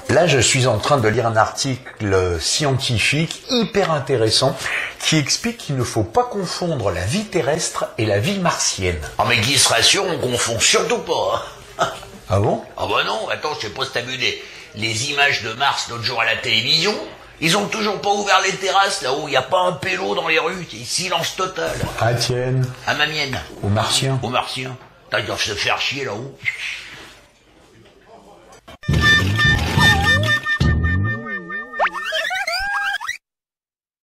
Là, je suis en train de lire un article scientifique hyper intéressant qui explique qu'il ne faut pas confondre la vie terrestre et la vie martienne. Ah mais qui se rassure, on confond surtout pas. Hein. Ah bon? Ah bah non, attends, je sais pas si t'as vu les images de Mars l'autre jour à la télévision. Ils ont toujours pas ouvert les terrasses, là où il n'y a pas un pélo dans les rues, c'est silence total. À tienne. À ma mienne. Aux martiens. Aux martiens. Ils doivent se faire chier là-haut.